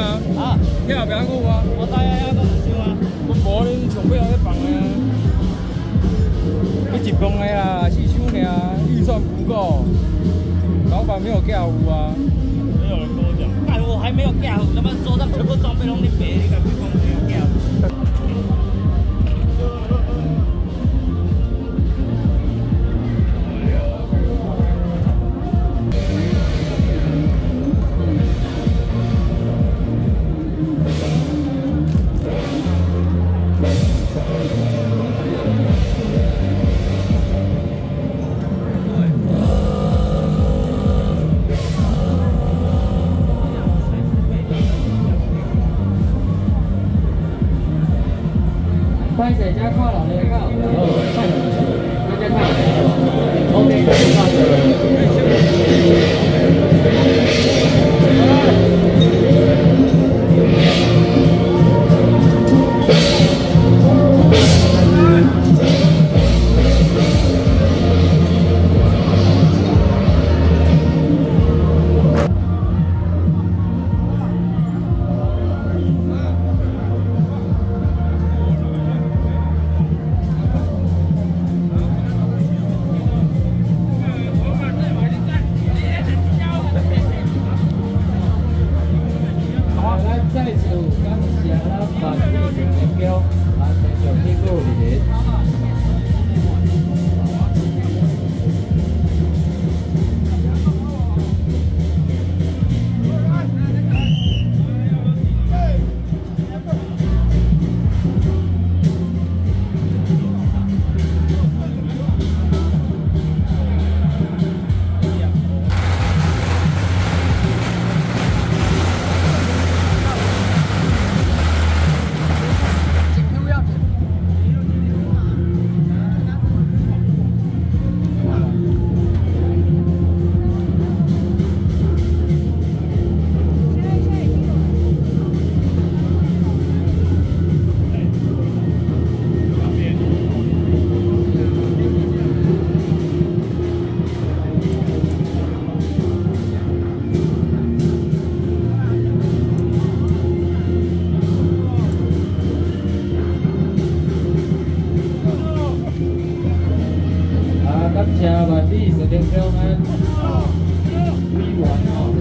啊？ 啊， 遐边久啊？ 我知啊，遐都唔少啊。 我无恁上尾去放的啊。你一磅的啦，4箱尔，预算不够，老板没有价户啊。 没有人跟我讲，干我还没有架好，他妈桌上全部装备拢你别，你敢别讲没有架好？ 拍摄加看老的看，然后看大家看 ，OK， 再次感谢咱万里的标，啊，继续辛苦你哋。感谢万里神灵标安委员哦。